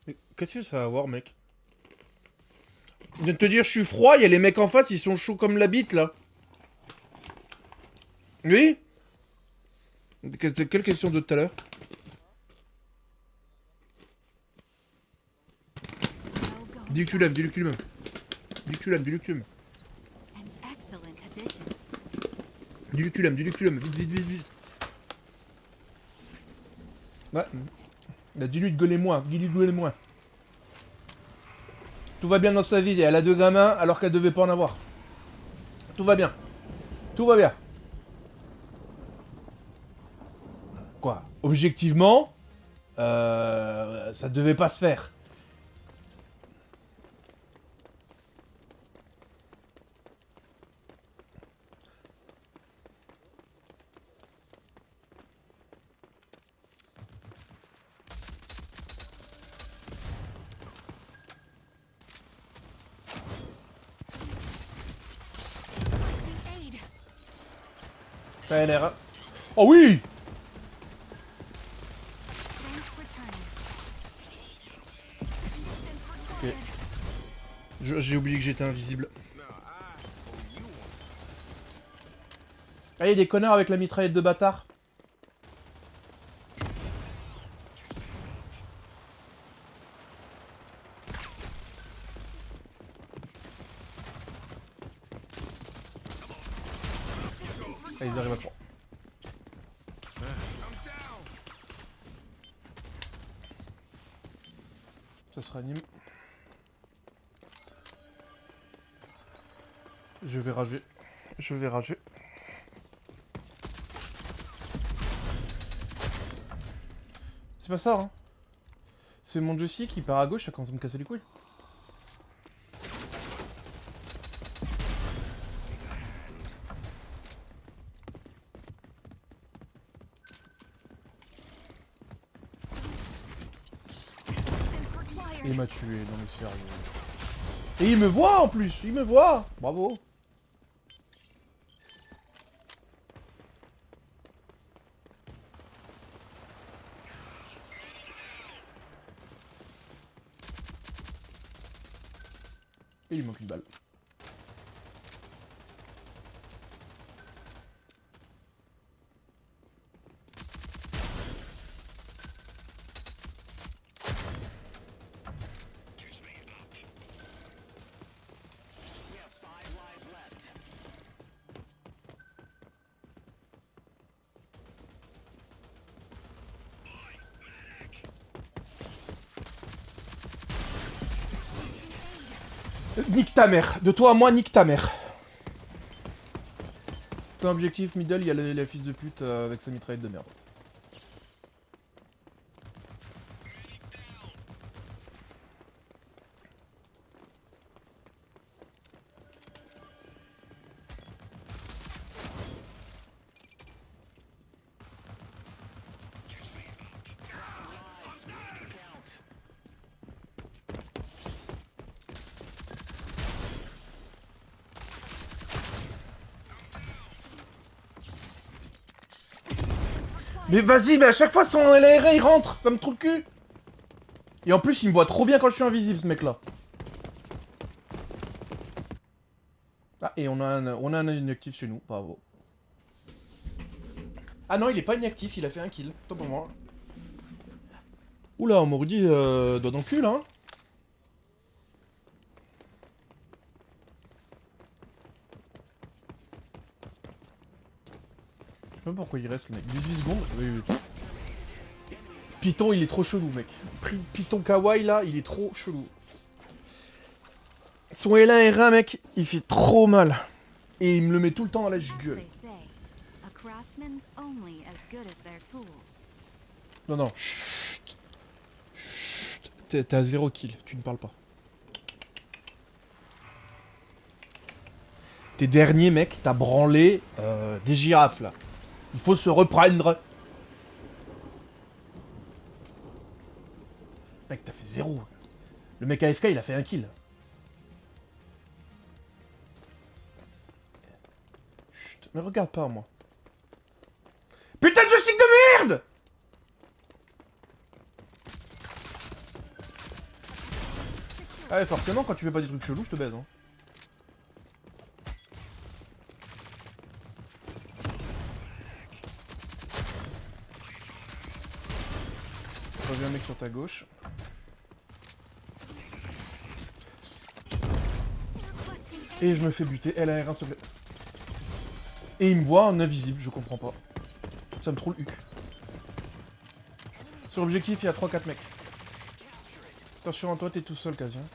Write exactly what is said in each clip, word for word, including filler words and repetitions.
Mais qu'est-ce que ça va avoir, mec? Je viens de te dire, je suis froid, il y a les mecs en face, ils sont chauds comme la bite, là. Oui? Que- Quelle question de tout à l'heure? Dis que tu l'aimes, dis-lui que tu l'aimes. Dis que tu l'aimes, dis-lui que tu l'aimes. Dis-lui que tu l'aimes, dis-lui que tu l'aimes. Vite, vite, vite, vite. Ouais. Bah, dis-lui de gueuler moins, dis-lui de gueuler moins. Tout va bien dans sa vie, elle a deux gamins alors qu'elle devait pas en avoir. Tout va bien. Tout va bien. Quoi? Objectivement, euh, ça devait pas se faire. Ça a l'air. Hein. Oh oui! Ok. J'ai oublié que j'étais invisible. Ah, il y a des connards avec la mitraillette de bâtard. Ah, ils arrivent à trois. Ça se ranime. Je vais rager. Je vais rager. C'est pas ça, hein. C'est mon Jessie qui part à gauche, ça commence à me casser les couilles. Il m'a tué, non mais sérieux. Et il me voit en plus, il me voit. Bravo. Et il manque une balle. Nique ta mère. De toi à moi, nique ta mère. Ton objectif, middle, il y a le, le fils de pute euh, avec sa mitraillette de merde. Mais vas-y, mais à chaque fois son L R il rentre, ça me trouve le cul. Et en plus, il me voit trop bien quand je suis invisible, ce mec-là. Ah, et on a un, on a un inactif chez nous, bravo. Ah non, il est pas inactif, il a fait un kill. Tant pour moi. Oula, on m'aurait dit euh, doigt dans le cul, là. Hein. Je sais pas pourquoi il reste, le mec. dix-huit secondes. Oui, oui. Python, il est trop chelou, mec. Python kawaii, là, il est trop chelou. Son L un R un, mec, il fait trop mal. Et il me le met tout le temps dans la gueule. Non, non, chut. Chut. T'es à zéro kill, tu ne parles pas. Tes derniers, mec, t'as branlé euh, des girafes, là. Il faut se reprendre. Mec, t'as fait zéro. Le mec A F K, il a fait un kill. Chut, mais regarde pas, moi. Putain de joystick de merde! Ah ouais, forcément, quand tu fais pas des trucs chelous, je te baise. Hein. Reviens un mec sur ta gauche. Et je me fais buter. L A R un s'il te plaît. Et il me voit en invisible, je comprends pas. Ça me trouve le huc. Sur l'objectif, il y a trois quatre mecs. Attention à toi, t'es tout seul quasi. Hein.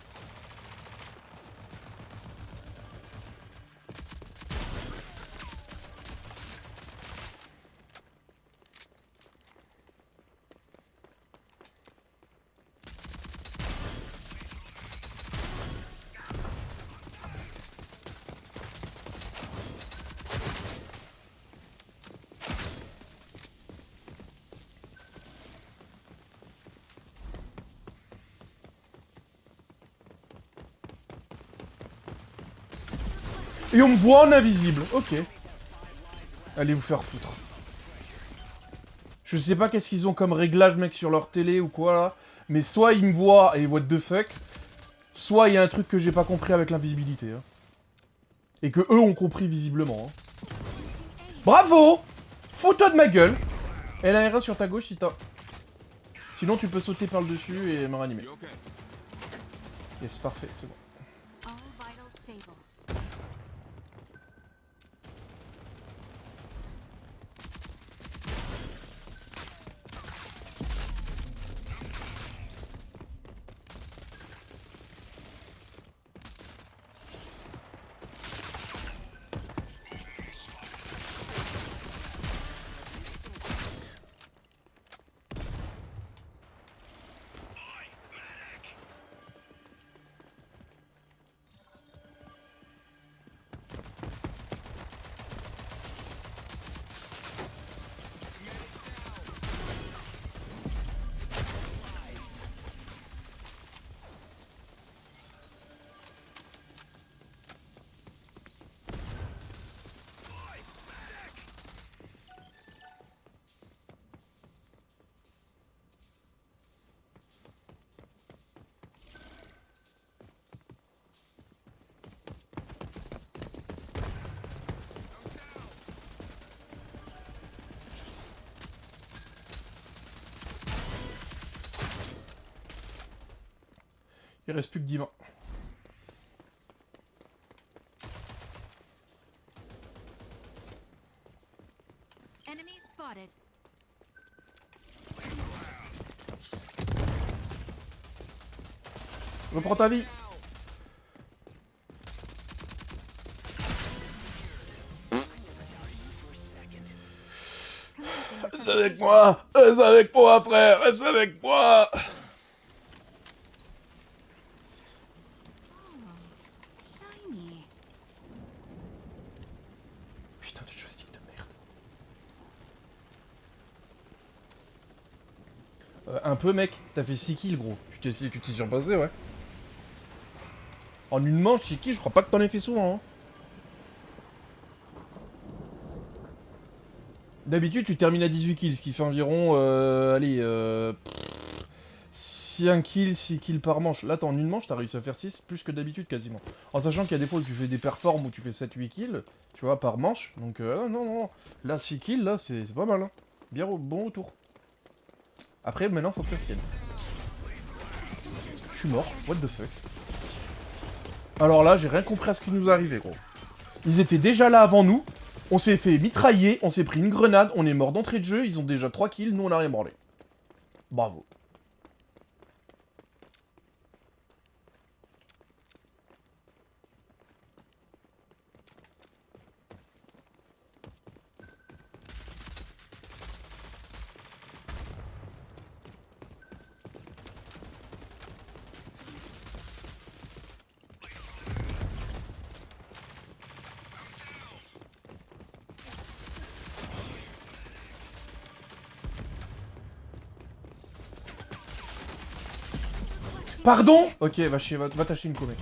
Et on me voit en invisible, ok. Allez vous faire foutre. Je sais pas qu'est-ce qu'ils ont comme réglage mec sur leur télé ou quoi là. Mais soit ils me voient et what the fuck. Soit il y a un truc que j'ai pas compris avec l'invisibilité. Hein. Et que eux ont compris visiblement. Hein. Bravo! Fous-toi de ma gueule! L A R un sur ta gauche si t'as... Sinon tu peux sauter par le dessus et me ranimer. Yes, parfait, c'est bon. Il reste plus que dix mains. Reprends ta vie. Reste avec moi. Reste avec moi, frère. Reste avec moi. Putain de joystick de merde. Euh, un peu, mec. T'as fait six kills, gros. Tu t'es tu t'es surpassé, ouais. En une manche, six kills, je crois pas que t'en aies fait souvent. Hein. D'habitude, tu termines à dix-huit kills, ce qui fait environ... Euh, allez, euh... cinq kills, six kills par manche. Là, t'es en une manche, t'as réussi à faire six, plus que d'habitude, quasiment. En sachant qu'il y a des fois où tu fais des performes où tu fais sept huit kills, tu vois, par manche. Donc, euh, non, non, non. Là, six kills, là, c'est pas mal, hein. Bien, bon retour. Après, maintenant, faut que ça se tienne. Je suis mort, what the fuck. Alors là, j'ai rien compris à ce qui nous est arrivé, gros. Ils étaient déjà là avant nous, on s'est fait mitrailler, on s'est pris une grenade, on est mort d'entrée de jeu, ils ont déjà trois kills, nous on a rien branlé. Bravo. Pardon? Ok, va chier, va, va t'acheter une co, mec.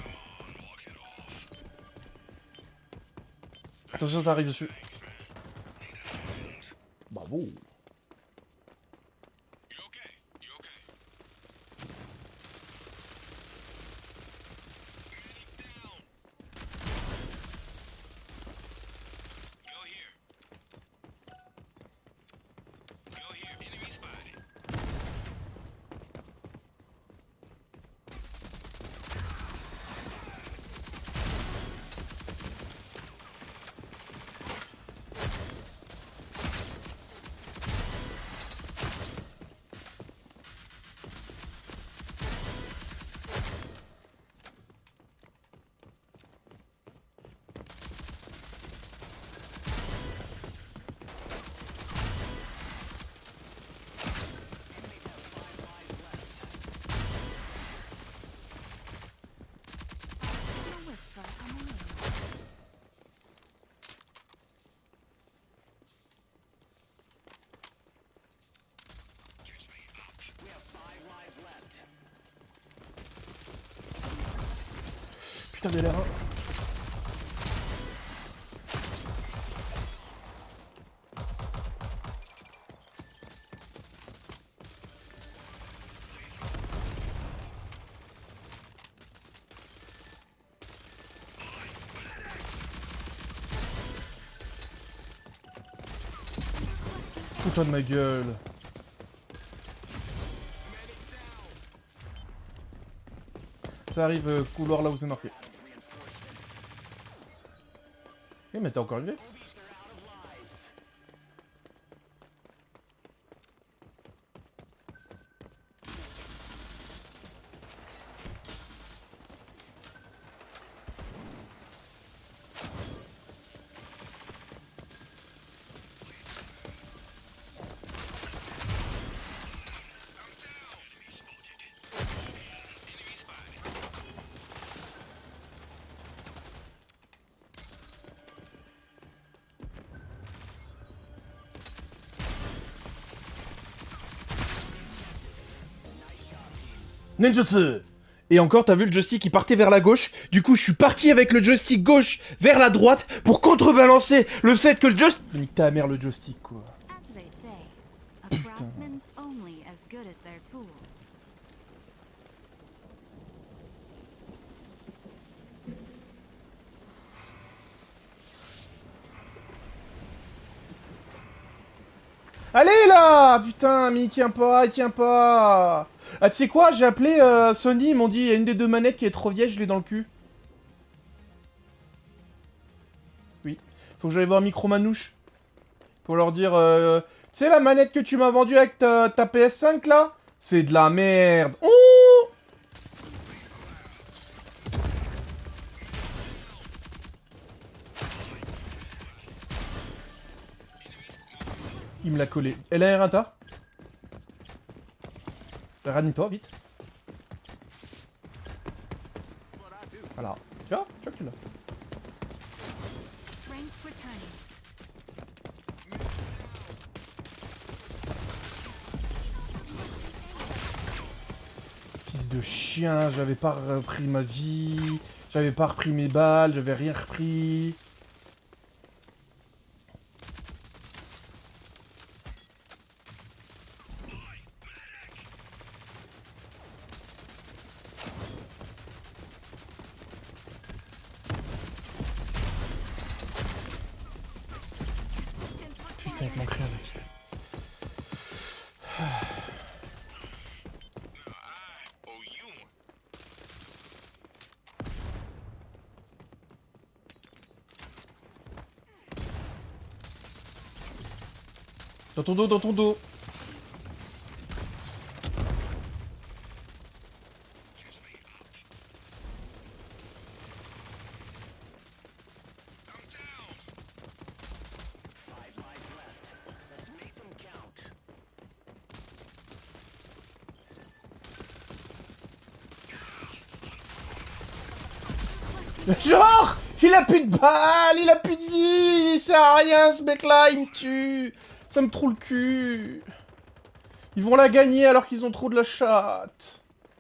Attention, t'arrives dessus. Bravo. putain de l'air. Fous-toi de ma gueule. Ça arrive euh, couloir là où c'est marqué. Eh mais t'es encore arrivé? Ninjutsu! Et encore, t'as vu le joystick qui partait vers la gauche. Du coup, je suis parti avec le joystick gauche vers la droite pour contrebalancer le fait que le joystick... Nique ta mère le joystick, quoi. Putain. Allez là! Putain, mais il tient pas, il tient pas! Ah, tu sais quoi? J'ai appelé euh, Sony, ils m'ont dit il y a une des deux manettes qui est trop vieille, je l'ai dans le cul. Oui. Faut que j'aille voir Micro Manouche. Pour leur dire euh, tu sais la manette que tu m'as vendue avec ta, ta P S cinq là? C'est de la merde. Oh! Il me l'a collé. Elle a un rata. Ranime-toi, vite. Voilà. Tu vois? Tu vois que tu l'as. Fils de chien, j'avais pas repris ma vie. J'avais pas repris mes balles, j'avais rien repris. Putain, il te manque rien, mec. Dans ton dos, dans ton dos. Genre, il a plus de balles, il a plus de vie, il sert à rien ce mec là, il me tue. Ça me trouve le cul. Ils vont la gagner alors qu'ils ont trop de la chatte.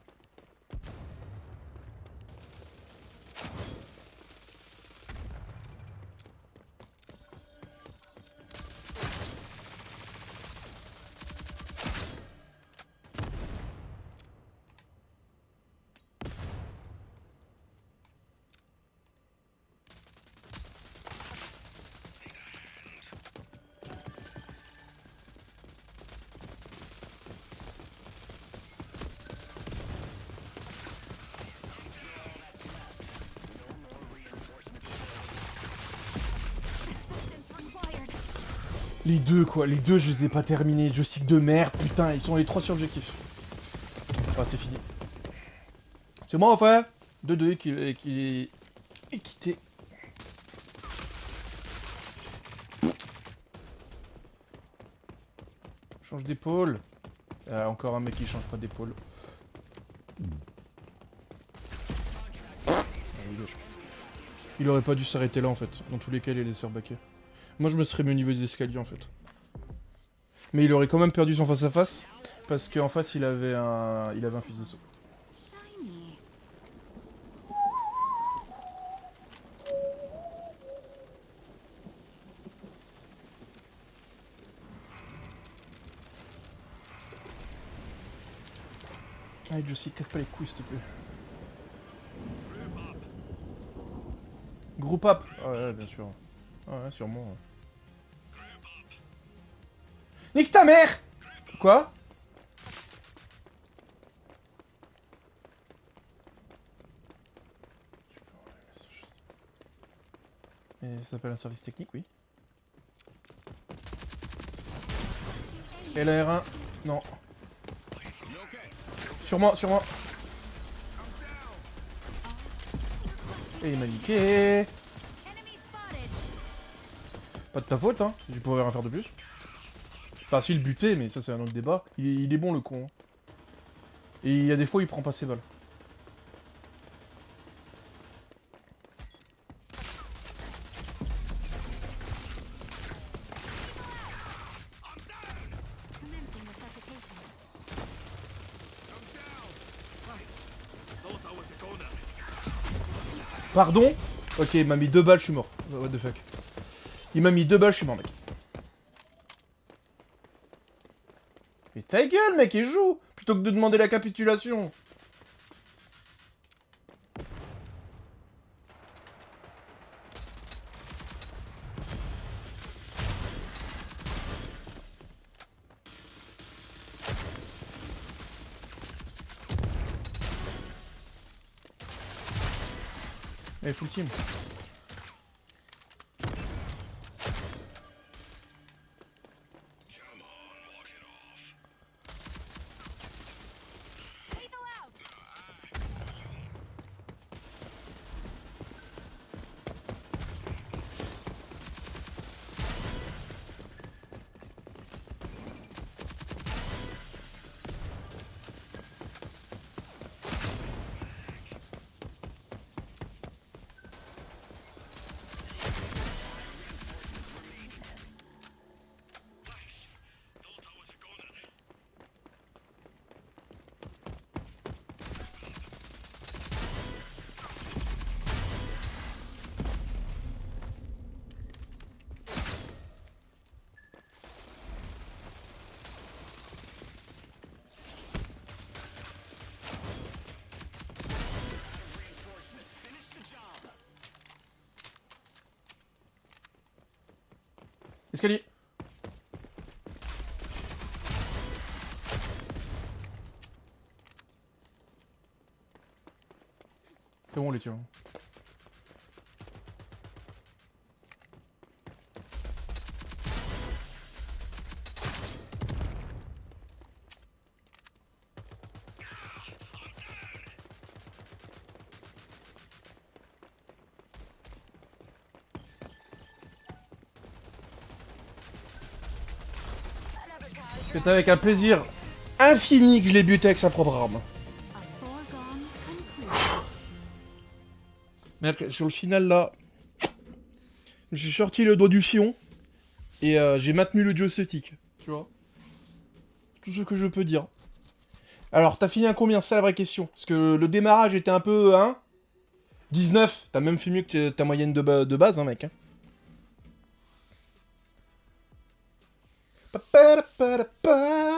Les deux quoi, les deux je les ai pas terminés, joystick de merde, putain, ils sont les trois sur objectif. Ah c'est fini. C'est moi enfin deux deux qui, qui est quitté. Change d'épaule. Euh, encore un mec qui change pas d'épaule. Ah, il aurait pas dû s'arrêter là en fait, dans tous les cas il allait se faire baquer. Moi je me serais mis au niveau des escaliers en fait. Mais il aurait quand même perdu son face à face parce qu'en face il avait un il avait un fusil d'assaut. Allez, Josie, casse pas les couilles, s'il te plaît. Group up. Ah ouais, bien sûr. Ah ouais, sûrement. Ouais. Nique ta mère. Quoi? Et ça s'appelle un service technique, oui. Et la R un. Non. Sur moi, sur moi. Et il m'a niqué. Pas de ta faute, hein. Je pourrais rien faire de plus. Enfin, si le buter, mais ça c'est un autre débat. Il est, il est bon le con. Hein. Et il y a des fois, il prend pas ses balles. Pardon? Ok, il m'a mis deux balles, je suis mort. What the fuck. Il m'a mis deux balles, je suis mort, mec. Mais ta gueule, mec, et joue! Plutôt que de demander la capitulation. Allez, full team. Escalier. C'est bon les tirs. C'est avec un plaisir infini que je l'ai buté avec sa propre arme. Mais sur le final là, j'ai sorti le doigt du fion et euh, j'ai maintenu le joystick, tu vois. Tout ce que je peux dire. Alors, t'as fini à combien? C'est la vraie question. Parce que le démarrage était un peu, hein, dix-neuf. T'as même fait mieux que ta moyenne de, ba de base, hein, mec. Hein. Pa -pa -pa -pa -pa.